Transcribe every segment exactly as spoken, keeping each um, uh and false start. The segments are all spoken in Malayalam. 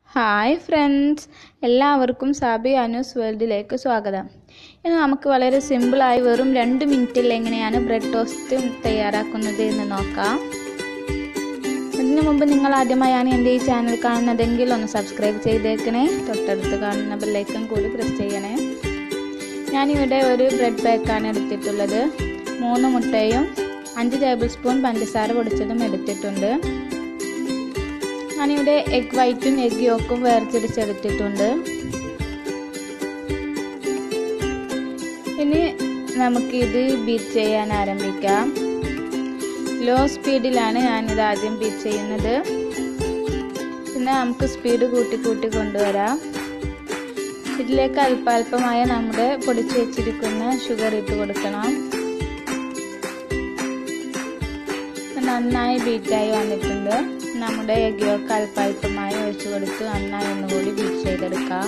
ഹായ് ഫ്രണ്ട്സ്, എല്ലാവർക്കും സാബി അനൂസ് വേൾഡിലേക്ക് സ്വാഗതം. ഇന്ന് നമുക്ക് വളരെ സിമ്പിളായി വെറും രണ്ട് മിനിറ്റിൽ എങ്ങനെയാണ് ബ്രെഡ് ടോസ്റ്റ് തയ്യാറാക്കുന്നത് എന്ന് നോക്കാം. അതിനു മുമ്പ് നിങ്ങൾ ആദ്യമായാണ് എൻ്റെ ഈ ചാനൽ കാണുന്നതെങ്കിൽ ഒന്ന് സബ്സ്ക്രൈബ് ചെയ്തേക്കണേ. തൊട്ടടുത്ത് കാണുന്ന ബെല്ലൈക്കൺ കൂടി പ്രസ് ചെയ്യണേ. ഞാനിവിടെ ഒരു ബ്രെഡ് പാക്കാണ് എടുത്തിട്ടുള്ളത്. മൂന്ന് മുട്ടയും അഞ്ച് ടേബിൾ സ്പൂൺ പഞ്ചസാര പൊടിച്ചതും എടുത്തിട്ടുണ്ട്. ഞാനിവിടെ എഗ് വൈറ്റും എഗ് യോക്കും വേർതിരിച്ചെടുത്തിട്ടുണ്ട്. ഇനി നമുക്കിത് ബീറ്റ് ചെയ്യാൻ ആരംഭിക്കാം. ലോ സ്പീഡിലാണ് ഞാനിത് ആദ്യം ബീറ്റ് ചെയ്യുന്നത്. പിന്നെ നമുക്ക് സ്പീഡ് കൂട്ടി കൂട്ടി കൊണ്ടുവരാം. ഇതിലേക്ക് അല്പാൽപമായ നമ്മുടെ പൊടിച്ചു വെച്ചിരിക്കുന്ന ഷുഗർ ഇട്ട് കൊടുക്കണം. നന്നായി ബീറ്റായി വന്നിട്ടുണ്ട്. നമ്മുടെ എഗ് യോക്ക് അല്പാൽപമായി ഒഴിച്ചു കൊടുത്ത് നന്നായി ഒന്നുകൂടി ബീറ്റ് ചെയ്തെടുക്കാം.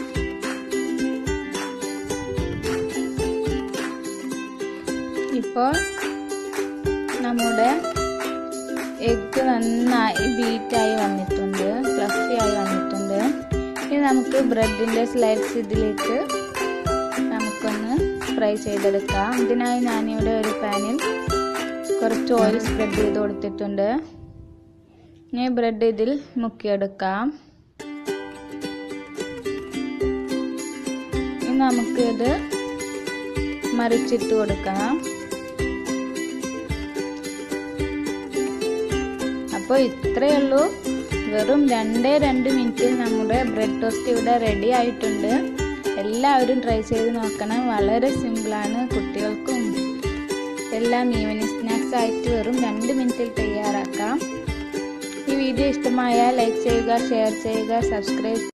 ഇപ്പോൾ നമ്മുടെ എഗ് നന്നായി ബീറ്റായി വന്നിട്ടുണ്ട്, ഫ്ലഫി ആയി വന്നിട്ടുണ്ട്. ഇനി നമുക്ക് ബ്രെഡിൻ്റെ സ്ലൈഡ്സ് ഇതിലേക്ക് നമുക്കൊന്ന് ഫ്രൈ ചെയ്തെടുക്കാം. ഇതിനായി ഞാനിവിടെ ഒരു പാനിൽ കുറച്ച് ഓയിൽ സ്പ്രെഡ് ചെയ്ത് കൊടുത്തിട്ടുണ്ട്. ഇനി ബ്രെഡ് ഇതിൽ മുക്കിയെടുക്കാം. ഇനി നമുക്കിത് മറിച്ചിട്ട് കൊടുക്കാം. അപ്പോൾ ഇത്രയേ ഉള്ളൂ. വെറും രണ്ടേ രണ്ട് മിനിറ്റിൽ നമ്മുടെ ബ്രെഡ് ടോസ്റ്റ് ഇവിടെ റെഡി ആയിട്ടുണ്ട്. എല്ലാവരും ട്രൈ ചെയ്ത് നോക്കണം. വളരെ സിമ്പിളാണ്. കുട്ടികൾക്കും എല്ലാം ഈവനിങ് സ്നാക്സ് ആയിട്ട് വെറും രണ്ട് മിനിറ്റിൽ തയ്യാറാക്കാം. ഈ വീഡിയോ ഇഷ്ടമായാൽ ലൈക്ക് ചെയ്യുക, ഷെയർ ചെയ്യുക, സബ്സ്ക്രൈബ്